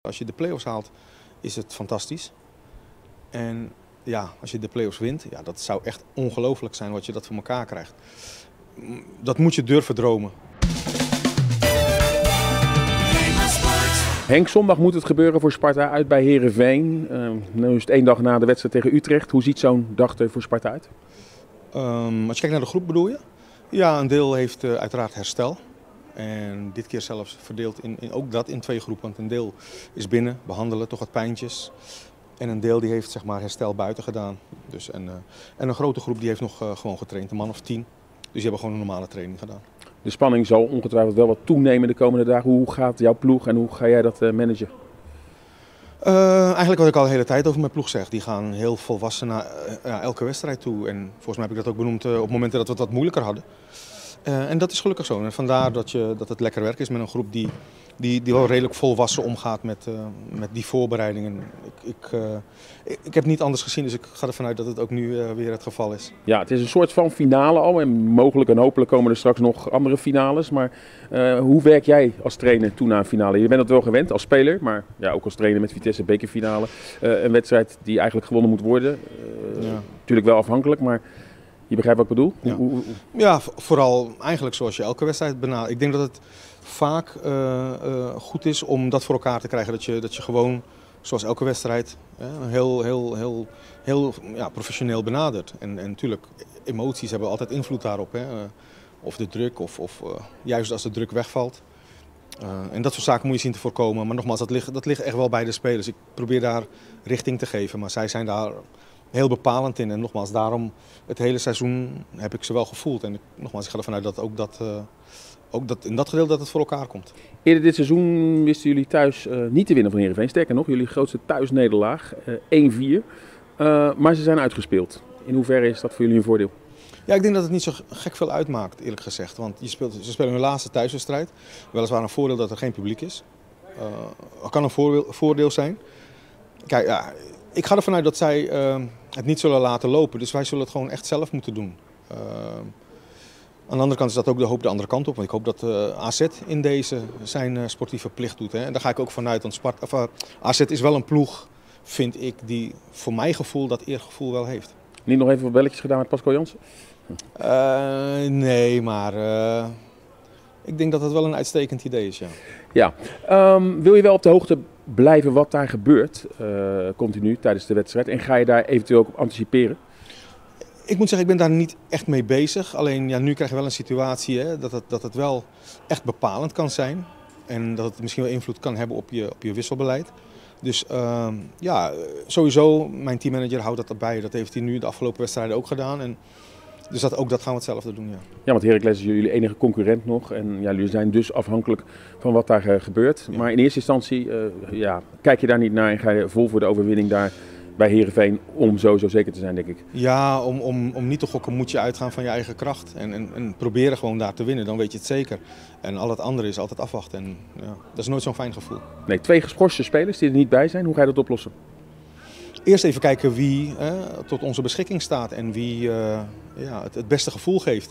Als je de play-offs haalt, is het fantastisch. En ja, als je de play-offs wint, ja, dat zou echt ongelooflijk zijn wat je dat voor elkaar krijgt. Dat moet je durven dromen. Henk, zondag moet het gebeuren voor Sparta uit bij Heerenveen. Nu is het 1 dag na de wedstrijd tegen Utrecht. Hoe ziet zo'n dag er voor Sparta uit? Als je kijkt naar de groep bedoel je? Ja, een deel heeft uiteraard herstel. En dit keer zelfs verdeeld ook dat in 2 groepen. Want een deel is binnen, behandelen, toch wat pijntjes. En een deel die heeft zeg maar herstel buiten gedaan. Dus, en een grote groep die heeft nog gewoon getraind, een man of 10. Dus die hebben gewoon een normale training gedaan. De spanning zal ongetwijfeld wel wat toenemen de komende dagen. Hoe gaat jouw ploeg en hoe ga jij dat managen? Eigenlijk wat ik al de hele tijd over mijn ploeg zeg. Die gaan heel volwassen naar elke wedstrijd toe. En volgens mij heb ik dat ook benoemd op momenten dat we het wat moeilijker hadden. En dat is gelukkig zo. En vandaar dat het lekker werk is met een groep die wel redelijk volwassen omgaat met die voorbereidingen. Ik heb niet anders gezien, dus ik ga ervan uit dat het ook nu weer het geval is. Ja, het is een soort van finale al en mogelijk en hopelijk komen er straks nog andere finales. Maar hoe werk jij als trainer toe naar een finale? Je bent het wel gewend als speler, maar ja, ook als trainer met Vitesse bekerfinale. Een wedstrijd die eigenlijk gewonnen moet worden. Natuurlijk wel afhankelijk, maar je begrijpt wat ik bedoel? Ja. Ja, vooral eigenlijk zoals je elke wedstrijd benadert. Ik denk dat het vaak goed is om dat voor elkaar te krijgen. Dat je gewoon, zoals elke wedstrijd, heel professioneel benadert. En natuurlijk, emoties hebben altijd invloed daarop. Hè. Of de druk, of juist als de druk wegvalt. En dat soort zaken moet je zien te voorkomen. Maar nogmaals, dat ligt echt wel bij de spelers. Ik probeer daar richting te geven, maar zij zijn daar heel bepalend in. En nogmaals, daarom het hele seizoen heb ik ze wel gevoeld. En nogmaals, ik ga ervan uit dat ook dat in dat gedeelte dat het voor elkaar komt. Eerder dit seizoen wisten jullie thuis niet te winnen van Heerenveen. Sterker nog, jullie grootste thuisnederlaag, 1-4. Maar ze zijn uitgespeeld. In hoeverre is dat voor jullie een voordeel? Ja, ik denk dat het niet zo gek veel uitmaakt, eerlijk gezegd. Want ze spelen hun laatste thuiswedstrijd. Weliswaar een voordeel dat er geen publiek is. Dat kan een voordeel zijn. Kijk, ja, ik ga ervan uit dat zij het niet zullen laten lopen. Dus wij zullen het gewoon echt zelf moeten doen. Aan de andere kant is dat ook de hoop de andere kant op. Want ik hoop dat AZ in deze zijn sportieve plicht doet. Hè. En daar ga ik ook vanuit. Want AZ is wel een ploeg, vind ik, die voor mijn gevoel dat eergevoel wel heeft. Niet nog even wat belletjes gedaan met Pascal Jansen? Nee, maar ik denk dat het wel een uitstekend idee is, ja. Ja. Wil je wel op de hoogte blijven wat daar gebeurt, continu tijdens de wedstrijd? En ga je daar eventueel ook op anticiperen? Ik moet zeggen, ik ben daar niet echt mee bezig. Alleen ja, nu krijg je wel een situatie hè, dat het wel echt bepalend kan zijn. En dat het misschien wel invloed kan hebben op je wisselbeleid. Dus ja, sowieso, mijn teammanager houdt dat erbij. Dat heeft hij nu de afgelopen wedstrijden ook gedaan. En dus dat gaan we hetzelfde doen, ja. Ja, want Heracles is jullie enige concurrent nog. En ja, jullie zijn dus afhankelijk van wat daar gebeurt. Ja. Maar in eerste instantie, kijk je daar niet naar en ga je vol voor de overwinning daar bij Heerenveen om zo zeker te zijn, denk ik. Ja, om niet te gokken moet je uitgaan van je eigen kracht. En proberen gewoon daar te winnen, dan weet je het zeker. En al het andere is altijd afwachten. En ja, dat is nooit zo'n fijn gevoel. Nee, 2 geschorste spelers die er niet bij zijn. Hoe ga je dat oplossen? Eerst even kijken wie tot onze beschikking staat en wie het beste gevoel geeft.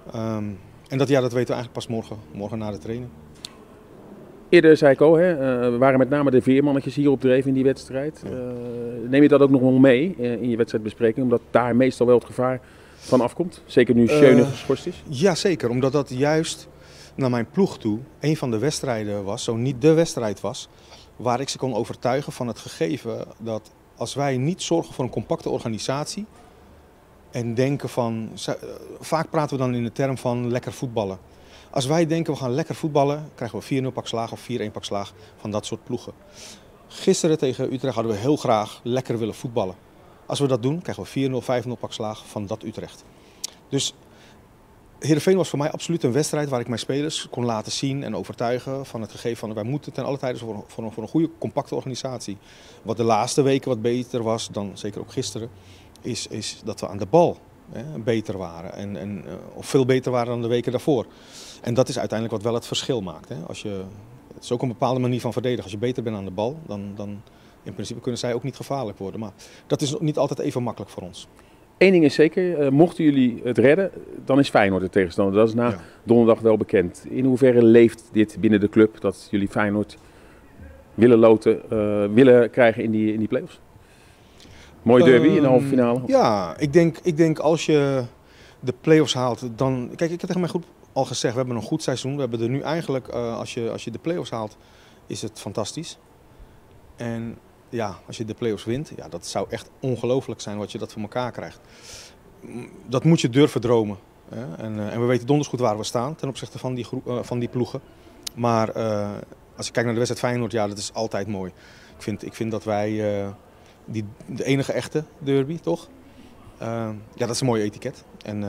En dat weten we eigenlijk pas morgen na de training. Eerder zei ik al, we waren met name de veermannetjes hier op dreef in die wedstrijd. Ja. Neem je dat ook nog wel mee in je wedstrijdbespreking, omdat daar meestal wel het gevaar van afkomt? Zeker nu Schöne geschorst is? Ja, zeker. Omdat dat juist naar mijn ploeg toe een van de wedstrijden was, zo niet de wedstrijd was, waar ik ze kon overtuigen van het gegeven dat als wij niet zorgen voor een compacte organisatie en denken van, vaak praten we dan in de term van lekker voetballen. Als wij denken we gaan lekker voetballen, krijgen we 4-0 pak slaag of 4-1 pak slaag van dat soort ploegen. Gisteren tegen Utrecht hadden we heel graag lekker willen voetballen. Als we dat doen, krijgen we 4-0, 5-0 pak slaag van dat Utrecht. Dus Heerenveen was voor mij absoluut een wedstrijd waar ik mijn spelers kon laten zien en overtuigen van het gegeven van wij moeten ten alle tijde voor een goede compacte organisatie. Wat de laatste weken wat beter was dan zeker ook gisteren, is dat we aan de bal beter waren. Of veel beter waren dan de weken daarvoor. En dat is uiteindelijk wat wel het verschil maakt. Hè. Het is ook een bepaalde manier van verdedigen. Als je beter bent aan de bal, dan in principe kunnen zij ook niet gevaarlijk worden. Maar dat is niet altijd even makkelijk voor ons. Eén ding is zeker, mochten jullie het redden, dan is Feyenoord de tegenstander. Dat is donderdag wel bekend. In hoeverre leeft dit binnen de club, dat jullie Feyenoord willen loten, willen krijgen in die play-offs? Mooie derby in de halve finale. Ja, ik denk als je de play-offs haalt, dan... Kijk, ik heb tegen mijn groep al gezegd, we hebben een goed seizoen. We hebben er nu eigenlijk, als je de play-offs haalt, is het fantastisch. En ja, als je de play-offs wint, ja, dat zou echt ongelooflijk zijn wat je dat voor elkaar krijgt. Dat moet je durven dromen. Hè? En we weten donders goed waar we staan ten opzichte van die ploegen. Maar als je kijkt naar de wedstrijd Feyenoord, ja, dat is altijd mooi. Ik vind dat wij de enige echte derby, toch? Ja, dat is een mooi etiket.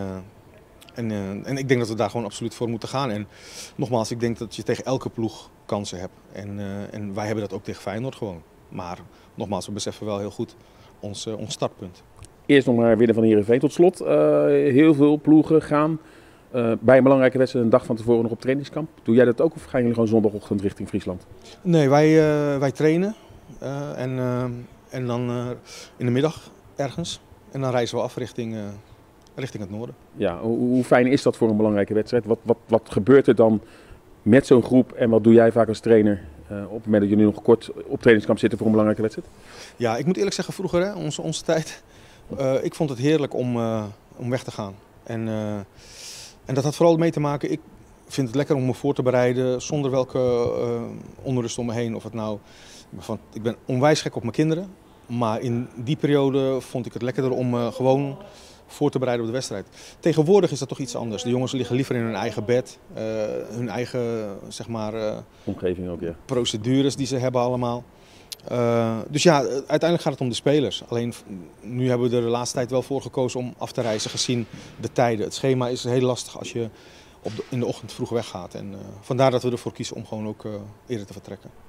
En ik denk dat we daar gewoon absoluut voor moeten gaan. En nogmaals, ik denk dat je tegen elke ploeg kansen hebt. En wij hebben dat ook tegen Feyenoord gewoon. Maar nogmaals, we beseffen wel heel goed ons startpunt. Eerst nog maar winnen van Heerenveen. Tot slot, heel veel ploegen gaan bij een belangrijke wedstrijd een dag van tevoren nog op trainingskamp. Doe jij dat ook of gaan jullie gewoon zondagochtend richting Friesland? Nee, wij trainen en dan in de middag ergens. En dan reizen we af richting het noorden. Ja, hoe fijn is dat voor een belangrijke wedstrijd? Wat gebeurt er dan met zo'n groep en wat doe jij vaak als trainer op het moment dat jullie nog kort op trainingskamp zitten voor een belangrijke wedstrijd? Ja, ik moet eerlijk zeggen, vroeger, hè, onze tijd, ik vond het heerlijk om weg te gaan. En dat had vooral mee te maken, ik vind het lekker om me voor te bereiden zonder welke onrust om me heen. Of het nou, ik ben onwijs gek op mijn kinderen, maar in die periode vond ik het lekkerder om gewoon voor te bereiden op de wedstrijd. Tegenwoordig is dat toch iets anders. De jongens liggen liever in hun eigen bed, hun eigen, zeg maar, omgeving ook, ja. Procedures die ze hebben allemaal. Dus ja, uiteindelijk gaat het om de spelers. Alleen nu hebben we er de laatste tijd wel voor gekozen om af te reizen gezien de tijden. Het schema is heel lastig als je in de ochtend vroeg weggaat. En vandaar dat we ervoor kiezen om gewoon ook eerder te vertrekken.